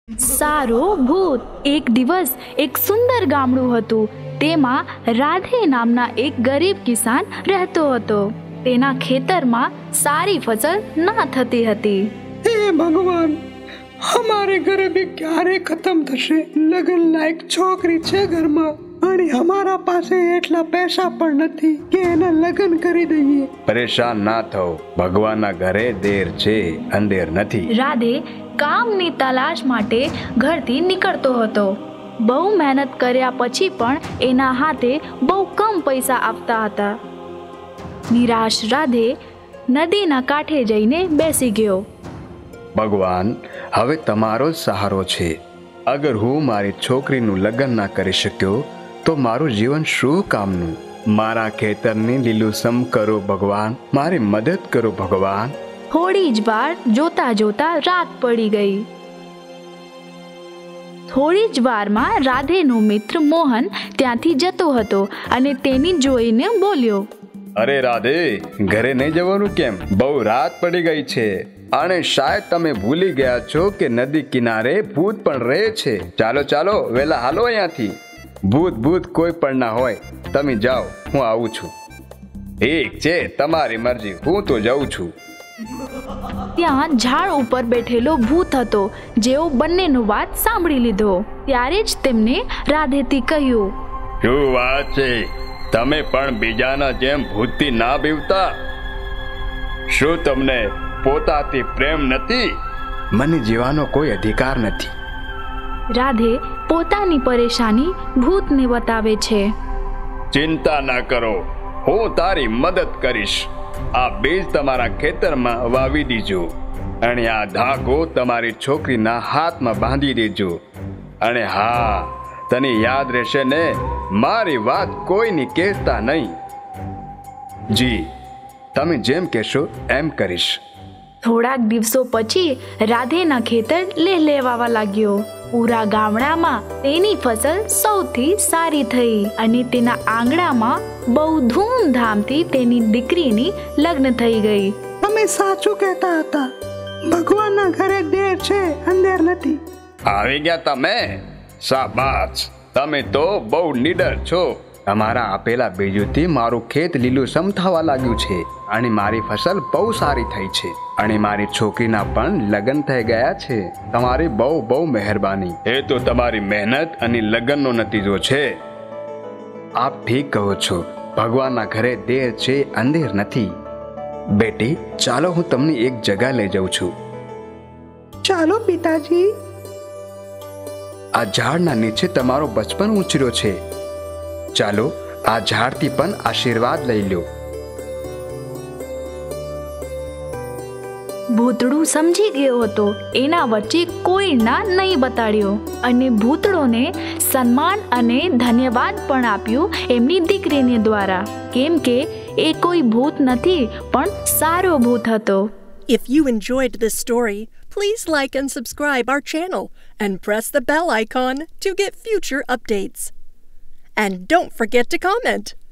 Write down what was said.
સારો ભૂત. એક દિવસ એક સુંદર ગામડું હતું. તેમાં રાધે નામના એક ગરીબ કિસાન રહેતો હતો. તેના ખેતરમાં સારી ફસલ ના થતી હતી. હે ભગવાન, અમારે ગરીબી ક્યારે ખતમ થશે? લગન લાયક છોકરી છે ઘરમાં અને અમારા પાસે એટલા પૈસા પણ નથી કે એના લગન કરી દઈએ. પરેશાન ના થો, ભગવાનના ઘરે દેર છે, અંધેર નથી. રાધે કામની તલાશ માટે ઘરથી નીકળતો હતો. બહુ મહેનત કર્યા પછી પણ એના હાથે બહુ કમ પૈસા આવતા હતા. નિરાશ રાધે નદીના કાંઠે જઈને બેસી ગયો. ભગવાન, હવે તમારો જ સહારો છે. અગર હું મારી છોકરીનું લગ્ન ના કરી શક્યો તો મારું જીવન શું કામનું? મારા ખેતરની લીલુંછમ કરો ભગવાન, મારી મદદ કરો ભગવાન. થોડી જ વાર જોતા જોતા રાત પડી ગઈ. થોડી જ વારમાં રાધેનો મિત્ર મોહન ત્યાંથી જતો હતો અને તેની જોઈને બોલ્યો, અરે રાધે, ઘરે નહીં જવાનું કેમ? બહુ રાત પડી ગઈ છે અને શાયદ તમે ભૂલી ગયા છો કે નદી કિનારે ભૂત પણ રહે છે. ચાલો ચાલો, વેલા હાલો અહીંયાથી. ભૂત કોઈ પણ ના હોય, તમે જાઓ, હું આવું છું. ઠીક છે, તમારી મરજી, હું તો જાઉં છું. ત્યાં ઝાડ ઉપર બેઠેલો ભૂત હતો, જેઓ બંનેનો વાત સાંભળી લીધો. ત્યારે જ તેમને રાધેથી કહ્યું, શું વાત છે? તમે પણ બીજાના જેમ ભૂતથી ના બીવતા? શું તમને પોતાથી પ્રેમ નથી? મને જીવવાનો કોઈ અધિકાર નથી. રાધે પોતાની પરેશાની ભૂતને બતાવે છે. ચિંતા ના કરો, હું તારી મદદ કરીશ. આ બીજ તમારા ખેતરમાં વાવી દીજો અને આ ધાગો તમારી છોકરીના હાથમાં બાંધી દેજો. અને હા, તને યાદ રહેશે ને, મારી વાત કોઈની કહેતા નહીં. જી, તમે જેમ કહેશો એમ કરીશ. થોડાક દિવસો પછી રાધેના ખેતર લહેલહેવા લાગ્યો. પૂરા ગામડામાં તેની ફસલ સૌથી સારી થઈ અને તેના આંગણામાં બહુ ધૂમધામથી તેની દીકરીની લગ્ન થઈ ગઈ. તમે સાચું કહેતા હતા, ભગવાનના ઘરે દેર છે, અંધેર નથી. આવી ગયા તમે? શાબાશ, તમે તો બહુ નીડર છો. તમારા આપેલા બીજોથી મારું ખેત લીલુંછમ થવા લાગ્યું છે અને મારી ફસલ બહુ સારી થઈ છે અને મારી છોકરીના પણ લગ્ન થઈ ગયા છે. તમારી બહુ મહેરબાની. એ તો તમારી મહેનત અને લગ્નનો નતીજો છે. આપ ઠીક કહો છો, ભગવાનના ઘરે દેર છે, અંધેર નથી. બેટી, ચાલો હું તમને એક જગ્યા લઈ જાઉં છું. ચાલો પિતાજી. આ ઝાડના નીચે તમારો બચપન ઉછર્યો છે. ચાલો આ ઝાડથી પણ આશીર્વાદ લઈ લો. ભૂતડું સમજી ગયો હતો. એના વચ્ચે કોઈ ના નહીં બતાડ્યો અને ભૂતડોને સન્માન અને ધન્યવાદ પણ આપ્યું એમની દીકરીને દ્વારા, કેમ કે એ કોઈ ભૂત નથી પણ સારો ભૂત હતો. If you enjoyed this story, please like and subscribe our channel and press the bell icon to get future updates. And don't forget to comment.